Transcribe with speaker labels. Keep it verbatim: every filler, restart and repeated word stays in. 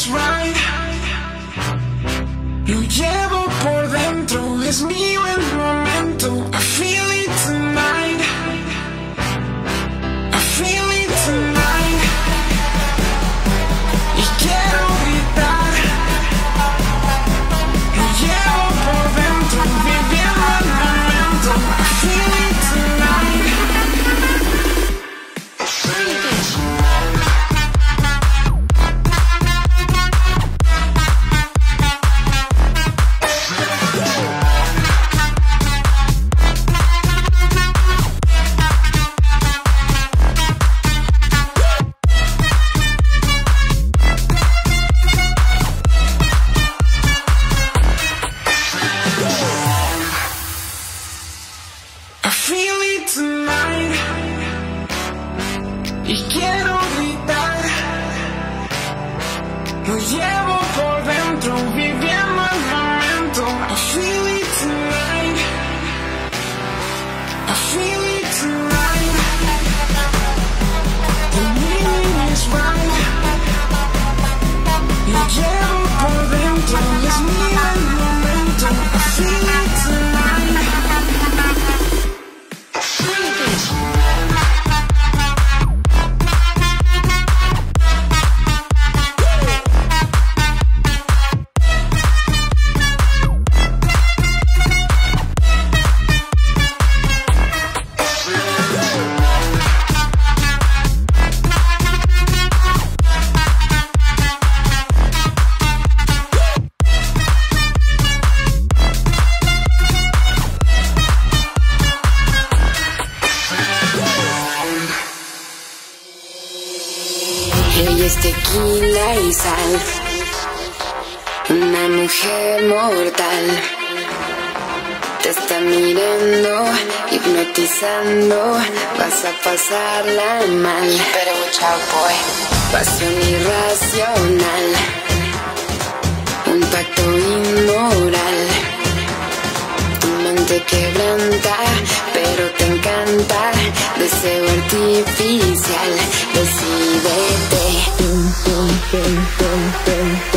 Speaker 1: is right. Lo llevo por dentro, es mío el momento. I feel it tonight. I feel it tonight. Y quiero gritar. Lo llevo por dentro, viviendo el momento. I feel it tonight. I feel it tonight. Y quiero gritar. Lo llevo por dentro, viviendo el momento. I feel it tonight. I feel it tonight. The meaning is right. Lo llevo por dentro, es mío el momento. I feel it tonight. I feel it tonight.
Speaker 2: Ella es tequila y sal, una mujer mortal. Te está mirando, hipnotizando, vas a pasarla mal. You better watch out, boy. Pasión irracional, un pacto inmoral. Tu mente quebranta, pero te encanta. Deseo artificial, decídete.